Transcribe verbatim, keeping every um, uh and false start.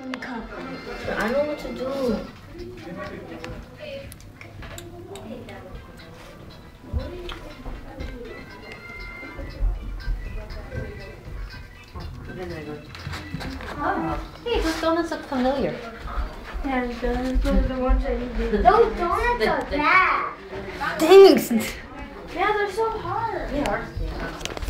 I know what to do. Oh. Hey, those donuts look familiar. Yeah, the donuts are the ones that you did. Those donuts are bad. Thanks. Yeah, they're so hard. They are.